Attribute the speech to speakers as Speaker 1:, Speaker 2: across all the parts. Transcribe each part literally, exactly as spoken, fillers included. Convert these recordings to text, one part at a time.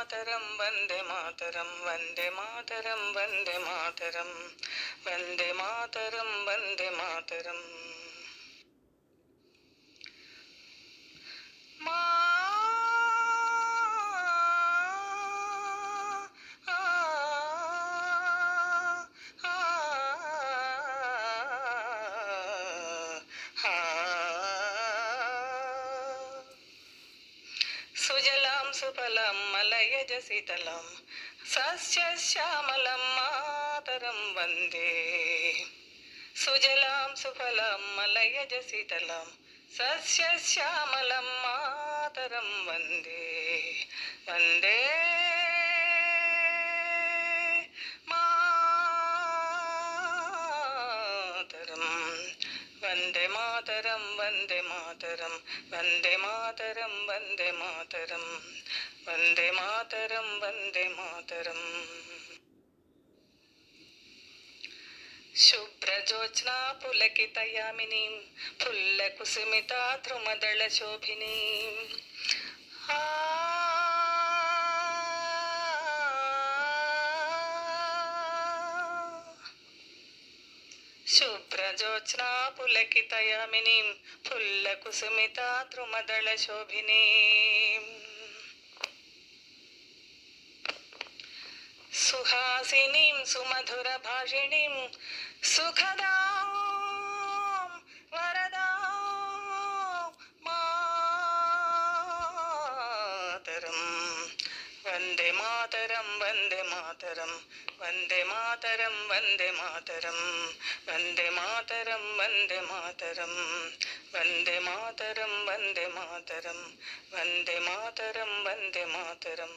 Speaker 1: मातरम वंदे मातरम वंदे मातरम वंदे मातरम वंदे मातरम वंदे मातरम मा सुजलां सुफलं मलयज शीतलं सस्यश्यामलं मातरं वन्दे सुजलां सुफलं मलयज शीतलं सस्यश्यामलं मातरं वन्दे वन्दे मातरं वन्दे मातरं वन्दे मातरं वन्दे मातरं वन्दे मातरं वन्दे मातरं वन्दे मातरम् शुभ्रजोत्स्ना पुलकितयामिनीं फुल्लकुसुमिता ध्रुमदलशोभिनीं शुभ्रजोत्स्ना पुलकितयामिनीं फुल्लकुसुमिता ध्रुमदलशोभिनीं सुहासिनीं सुमधुरभाषिणीं सुखदां वरदां मातरं वन्दे मातरं वन्दे मातरं वन्दे मातरं वन्दे मातरं वन्दे मातरं वन्दे मातरं वन्दे मातरं वन्दे मातरं वन्दे मातरं वन्दे मातरम्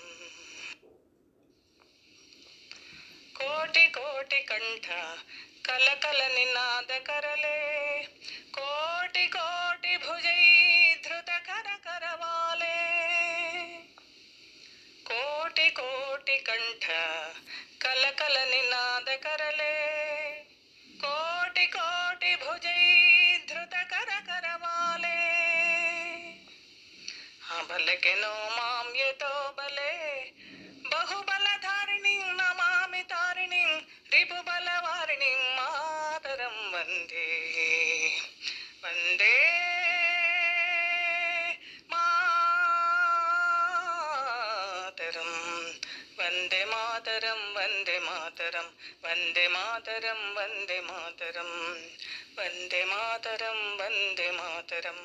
Speaker 1: कोटि कोटि कंठ कल कल निनाद करले कोटि कोटि भुजै धृत कर करवाले कोटि कोटि कंठ कल कल निनाद करले कोटि कोटि भुजै धृत कर करवाले हाँ भले के नो माम ये तो भले बहुबलधारिणीं नमामि तारिणीं रिपुबलवारिणीं मातरं वन्दे वन्दे मातरं वन्दे मातरं वन्दे मातरं वन्दे मातरं वन्दे मातरं वन्दे मातरं वन्दे मातरम्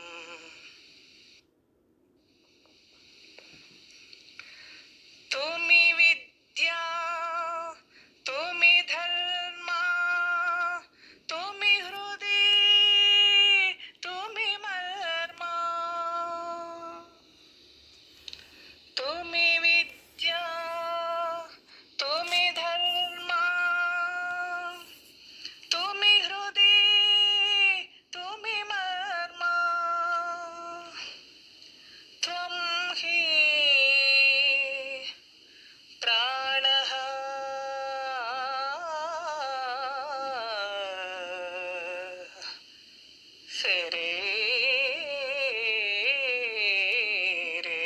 Speaker 1: तुमी विद्या तुमी धर्म तुमी हृदय तुमी मर्म तुमी विद्या तुमी धर्म तुमी हृदय तुमी मर्म त्वं हि प्राणः शरीरे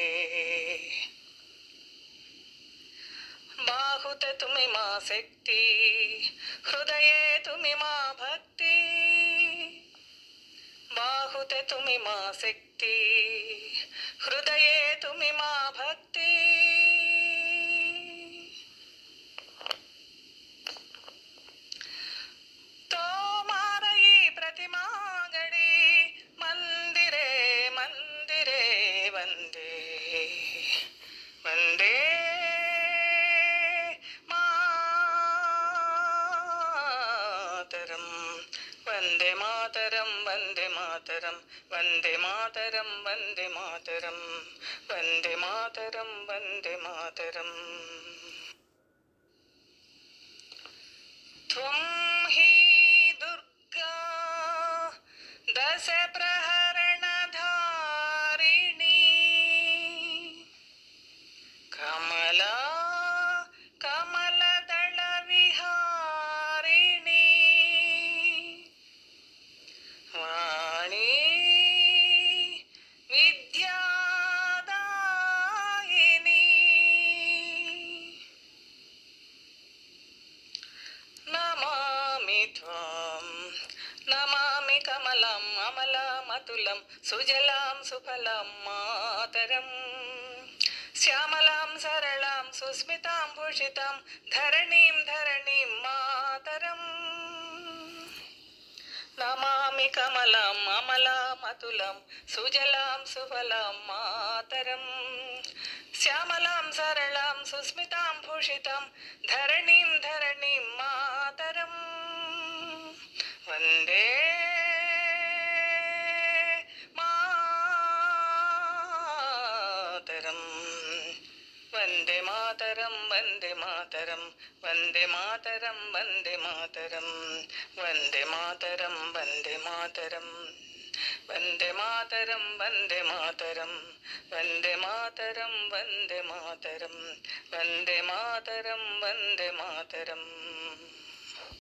Speaker 1: बाहुते तुमी मा शक्ति हृदये तुमी मा भक्ति बाहुते तुमी मा शक्ति हृदये तुमी मा भक्ति प्रतिमा गड़ी मंदिरे मंदिरे वंदे वंदे मातरम वंदे मातरम वंदे मातरम वंदे मातरम वंदे मातरम वंदे मातरम वंदे मातरम त्वं हि दश प्रहरण धारिणी कमला कमल दल विहारिणी वाणी विद्यादायिनी అతులం సుజలాం సుఫలాం మాతరం శ్యామలాం సరళాం సుస్మితాం భూషితాం ధరణీం ధరణీం మాతరం నమామి కమలాం అమలాం అతులం సుజలాం సుఫలాం మాతరం శ్యామలాం సరళాం సుస్మితాం భూషితాం ధరణీం ధరణీం మాతరం వందే మాతరం వందే మాతరం వందే మాతరం వందే మాతరం వందే మాతరం వందే మాతరం వందే మాతరం వందే మాతరం వందే మాతరం వందే మాతరం వందే మాతరం వందే మాతరం వందే మాతరం